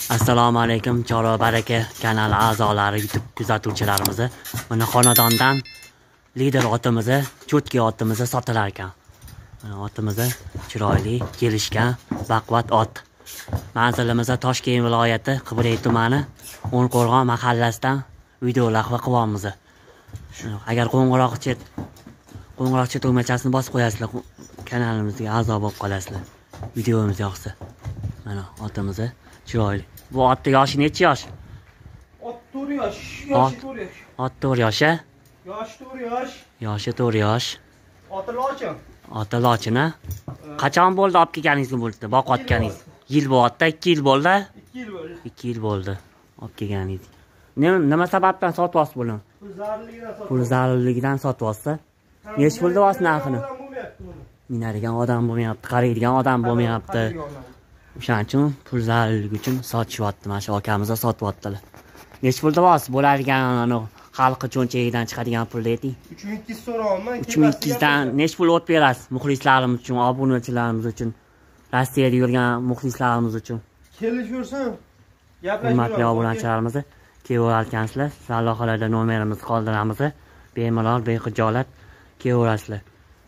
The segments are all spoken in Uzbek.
Assalomu alaykum Choro baraka kanali a'zolari, YouTube kuzatuvchilarimiz. Mana xonadondan lider otimiz, cho'tki otimiz sotilar ekan. Mana otimiz chiroyli, kelishgan, baquvvat ot. Manzilimiz Toshkent viloyati Qibriy tumani O'nqo'rg'on mahallasidan videolavha qilyapmiz. Agar qo'ng'iroqcha tugmachasini bosib qo'yasizlar, kanalimizga a'zo bo'lib qolasizlar. Videomiz yoqsa. Mana otimiz chiroyli. Bu otning yoshi necha yosh? Ot 4 yosh. Yoshi 4 yosh. Ot 4 yosh, a? Yoshi 4 yosh. Yoshi 4 yosh. Oti lochin. Oti lochin, a? Qachon bo'ldi olib kelganingiz bo'ldi? Boqayotganingiz. Yil bo'ldi, 2 yil bo'ldi? 2 yil bo'ldi. 2 yil bo'ldi. Olib kelganingiz. Nima sababdan sotyapsiz buni? Pul zarurligidan sotyapsiz. Necha pul deyapsiz narxini? Minadigan odam bo'lmayapti, qaraydigan odam bo'lmayapti. O'shaning uchun pul zarurligi uchun sotishyapti. Mana shu akamiz sotyaptilar. Necha pul deyapsiz? Bo'ladigan xalqi cho'nchagidan chiqadigan pulni ayting. 3200 so'rayapman. 3200 dan necha pul o'tib berasiz? Muxlislarimiz uchun, obunachilarimiz uchun, Rossiyada yurgan muxlislarimiz uchun. Kelishursin. Hurmatli obunachilarimiz, kelaverasizlar. Lavhalarda nomerimizni qoldiramiz. Bemalol, bexajolat kelaverasizlar.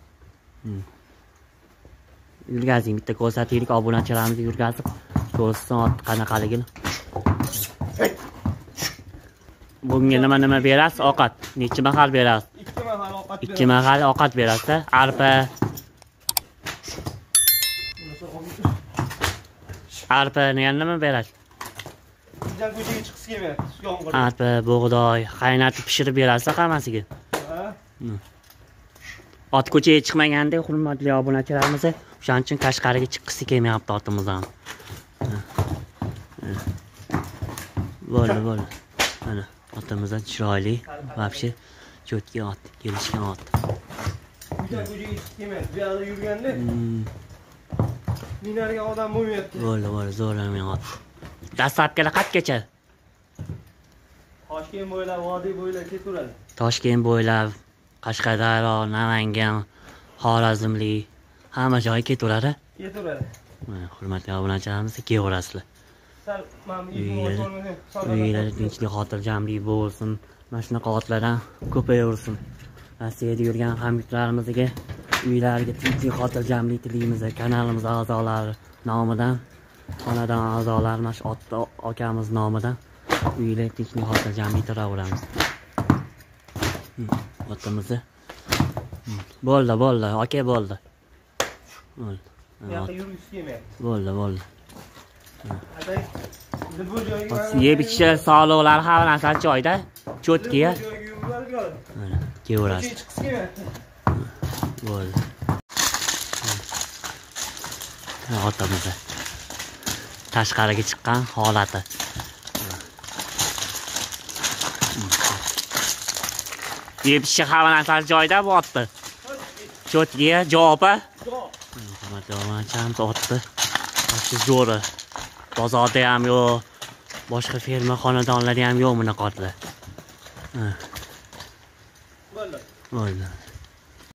Yurgazing, bitta ko'rsataylik obunachilarimizga yurgazib, ko'rsin ot qanaqaligini. Bunga nima berasiz? Ovqat. Necha mahal berasiz? 2 mahal ovqat. 2 mahal ovqat berasiz. Arpa. Arpani yana nima berasiz? Bizdan ko'chaga chiqishga kelmayapti. Arpa, bug'doy, qaynatib pishirib berasiz hammasiga. Ot ko'chaga chiqmaganda, hurmatli obunachilarimiz, o'shaning uchun Qashqariga chiqqisi kelmayapti otimiz ham. Bo'ldi. Mana otimiz chiroyli, vobshe cho'tki ot, kelishgan ot. Bizdan ko'chaga chiqib kelmayapti. Bu yerda yurganda minadigan odam bo'lmayapti. Bo'ldi, zo'rlagan ot. Dastlabkilar qatgacha? Toshkent bo'ylab, vodiy bo'ylab ketaveradi. Toshkent bo'ylab, Qashqadaryo, Namangan, Xorazmli hamma joyga ketaveradi. Ketaveradi. Mana hurmatli obunachilarimiz, kelaverasizlar. Sal mana uylar tinchlik, xotirjamlik bo'lsin. Mana shunaqa otlardan ko'payaversin. Rossiyada yurgan hamyurtlarimizga uylariga tinchlik, xotirjamlik tilaymiz. Kanalimiz a'zolari nomidan, xonadon a'zolari mana shu akamiz nomidan uylar tinchlik, xotirjamlik tilaveramiz. Otimiz. Bo'ldi, aka bo'ldi. yoqqa yurgisi kelmayapti. Bo'ldi. Atay, bu joyga Yeb ichish sog'liqlari har narsa joyda. Cho'tkiga. Mana kelaverasiz. chiqishga kelmayapti. Bo'ldi. Otimiz. Tashqariga chiqqan holati. Yeb ichish har narsa joyda bu otni. Cho'tkiga javobi. Hurmatli otni. Shu zo'ri. Bozorda ham yo'q, boshqa ferma xonadonlarda ham yo'q bunaqa otlar. Bo'ldi.